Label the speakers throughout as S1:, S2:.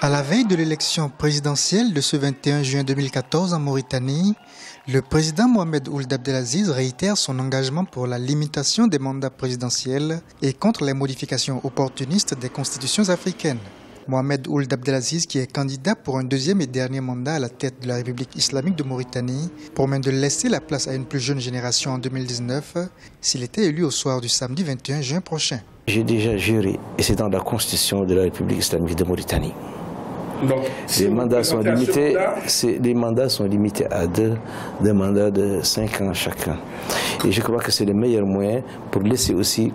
S1: À la veille de l'élection présidentielle de ce 21 juin 2014 en Mauritanie, le président Mohamed Ould Abdelaziz réitère son engagement pour la limitation des mandats présidentiels et contre les modifications opportunistes des constitutions africaines. Mohamed Ould Abdelaziz, qui est candidat pour un deuxième et dernier mandat à la tête de la République islamique de Mauritanie, promet de laisser la place à une plus jeune génération en 2019 s'il était élu au soir du samedi 21 juin prochain.
S2: J'ai déjà juré, et c'est dans la constitution de la République islamique de Mauritanie. Donc, si les mandats sont limités à deux mandats de 5 ans chacun. Et je crois que c'est le meilleur moyen pour laisser aussi,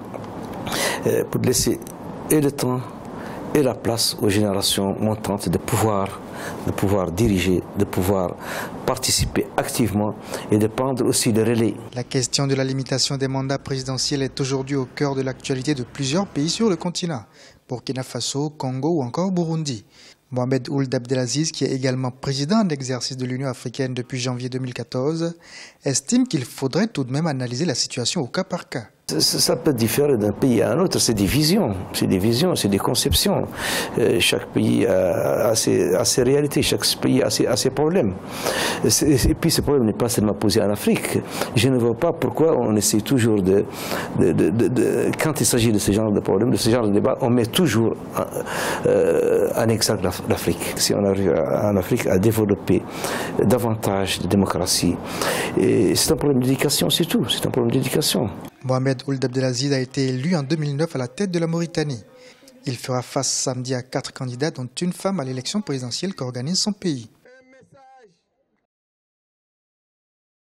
S2: et le temps et la place aux générations montantes de pouvoir diriger, de pouvoir participer activement et de prendre aussi le relais.
S1: La question de la limitation des mandats présidentiels est aujourd'hui au cœur de l'actualité de plusieurs pays sur le continent, Burkina Faso, Congo ou encore Burundi. Mohamed Ould Abdelaziz, qui est également président en exercice de l'Union africaine depuis janvier 2014, estime qu'il faudrait tout de même analyser la situation au cas par cas.
S2: Ça peut différer d'un pays à un autre, c'est des visions, c'est des conceptions. Chaque pays a ses réalités, chaque pays a ses problèmes. Et puis ce problème n'est pas seulement posé en Afrique. Je ne vois pas pourquoi on essaie toujours quand il s'agit de ce genre de problème, de ce genre de débat, on met toujours en exergue l'Afrique. Si on arrive en Afrique à développer davantage de démocratie, c'est un problème d'éducation, c'est tout, c'est un problème d'éducation.
S1: Mohamed Ould Abdelaziz a été élu en 2009 à la tête de la Mauritanie. Il fera face samedi à 4 candidats, dont une femme à l'élection présidentielle qu'organise son pays.